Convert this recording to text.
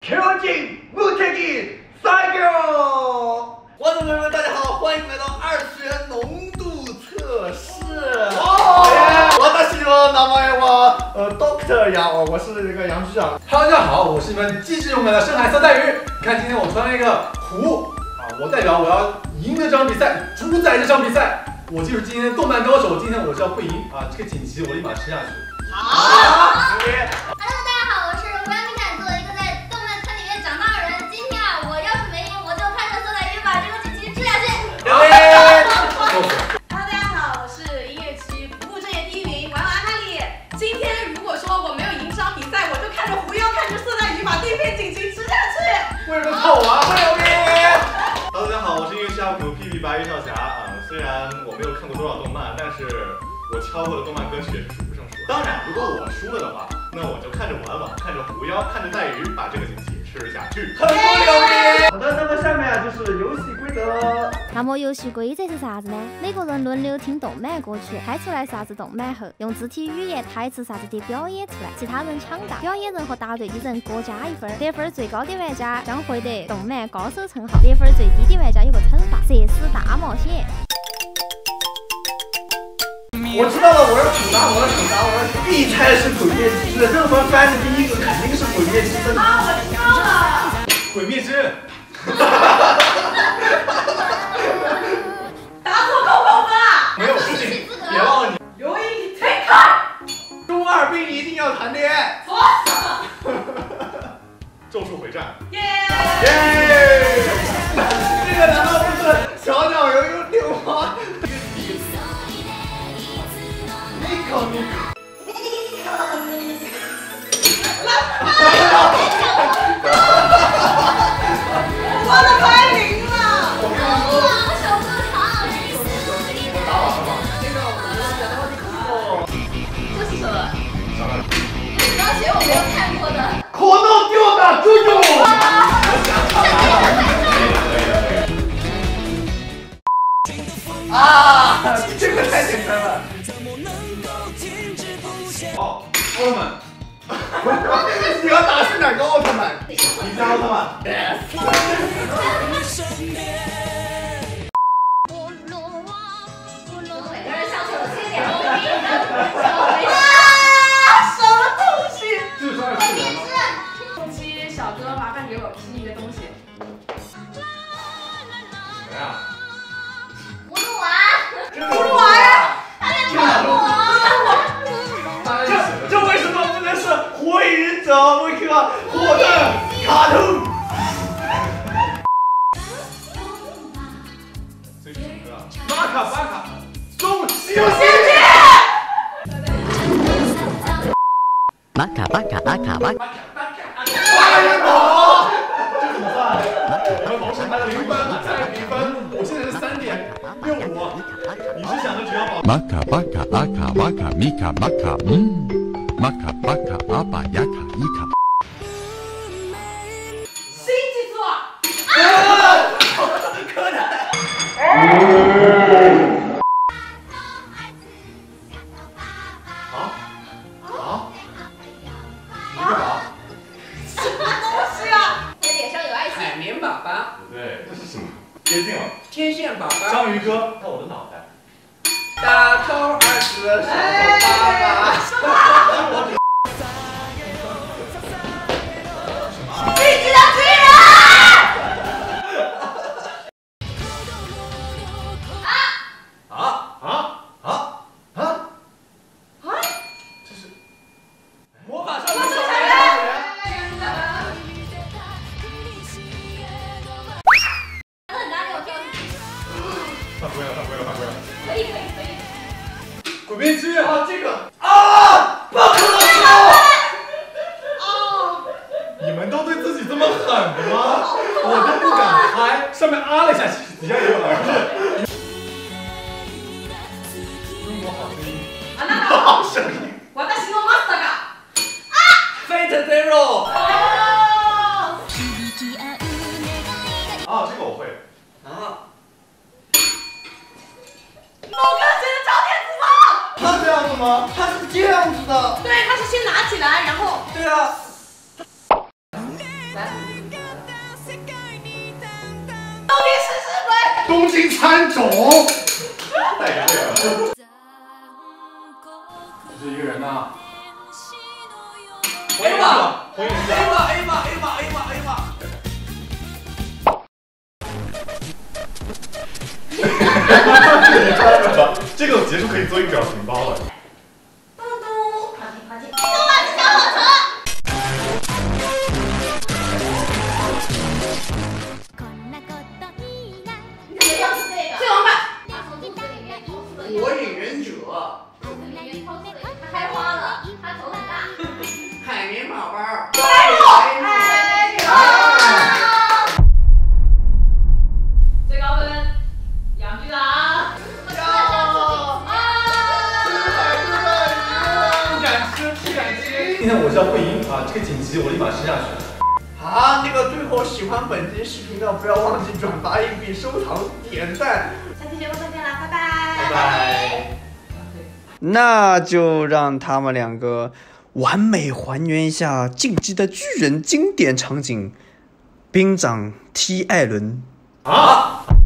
求进不贴近，3个。观众朋友们，大家好，欢迎来到2次元浓度测试。我的希望那么我Doctor 杨，我是这个杨局长。 Hello， 大家好，我是你们机智勇敢的深海色带鱼。你看今天我穿了一个壶啊，我代表我要赢这场比赛，主宰这场比赛。我就是今天的动漫高手，今天我是要不赢啊，这个锦旗我立马吃下去。 好。Hello， 大家好，我是胡杨米坦，作为一个在动漫圈里面长大的人，今天啊，我要是没赢，我就看着色彩鱼把这个锦旗吃下去。 Hello， 大家好，我是音乐区不务正业第1名娃娃哈利。今天如果说我没有赢这场比赛，我就看着狐妖，看着色彩鱼把这片锦旗吃下去。 为什么靠我啊？ Hello， 大家好，我是音乐区阿普屁屁白鱼少侠啊。虽然我没有看过多少动漫，但是我敲过的动漫歌曲也是数不胜数。当然，如果我输了的话，那我就看着玩玩，看着狐妖，看着带鱼把这个锦旗吃下去。 很不牛逼。好的，那么下面啊就是游戏规则。 那么游戏规则是啥子呢？每个人轮流听动漫歌曲，猜出来啥子动漫后，用肢体语言、台词啥子的表演出来，其他人抢答，表演人和答对的人各加1分，得分最高的玩家将获得动漫高手称号，得分最低的玩家有个惩罚，设施大冒险。 我知道了，我要惩罚，我必猜是鬼灭之刃，热门番的第1个肯定是鬼灭之刃。 啊，我知道了， 鬼灭之刃。 答错扣分啊！ 没有事情，别忘了你。 刘毅推开。 中二病一定要谈恋爱。 咒术回战。 耶！ 这个难道不是小鸟游泳溜吗？ 我的排名了。 哇，手哥长。这是什么？钢琴我没有看过的。 可能丢的猪猪。啊，这个太简单了。 哦，奥特曼。 你要打是哪个奥特曼？ 你是奥特曼。 每个人相处的心点都不一样。 什么东西？ 这是2次元吗？ 后期小哥麻烦给我 P 一个东西。 谁呀？ 葫芦娃。 葫芦娃呀！ 他在看我。 这为什么不能是火影忍者？为个火的卡通？ 这是什么歌啊？ 巴卡，中西游记。 巴卡巴卡阿卡巴。 大人宝。 这怎么算？ 我们老师还0分，再比分，我现在是3.65。 你是想着只要保？ 马卡巴卡阿卡瓦卡米卡马卡马卡巴卡阿巴雅卡伊卡。 新记住啊！ 柯南。 一个宝？ 什么东西啊？ 在脸上有爱心。 海绵宝宝， 不对，这是什么？接近了。 天线宝宝， 章鱼哥，看我的脑袋。 大头儿子，小头爸爸。 进击的巨人。 这是魔法少女小圆。 很难给我跳进去。 犯规了。 可以。 鬼灭之刃。 啊，这个啊，不可能！ 你们都对自己这么狠的吗？ 我都不敢拍，上面啊了一下，底下也有儿子。 中国好声音。 あなた好声音。 私のマスターが。 Fate Zero。 啊，这个我会。 啊。 某个谁的照片子吗？ 他这样子吗？他是这样子的。 对，他是先拿起来，然后。 对啊。 来。 东京食尸鬼。 东京喰种， 带着这个。 你是一个人呐。 A 吧，红衣人 ，A 吧 A 吧 A 吧 A 吧 A 吧。 这个结束可以做一个表情包了。 咚咚，跑进跑进，动漫的小火车。你怎么又是这个？ 这怎么办？ 他从肚子里面抽出了火影忍者， 肚子里面抽出了，它开花了，它头很大。 海绵宝宝， 哎呦！最高分，杨局长。 今天我是要不赢啊，这个锦旗我立马吃下去。 好，那个最后喜欢本期视频的，不要忘记转发、硬币、收藏、点赞。 下期节目再见啦，拜拜。 拜拜。 那就让他们两个完美还原一下《进击的巨人》经典场景：兵长踢艾伦。 啊！